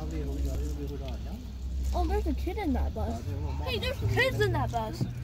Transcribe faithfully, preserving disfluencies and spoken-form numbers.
Oh, there's a kid in that bus. Hey, there's kids in that bus.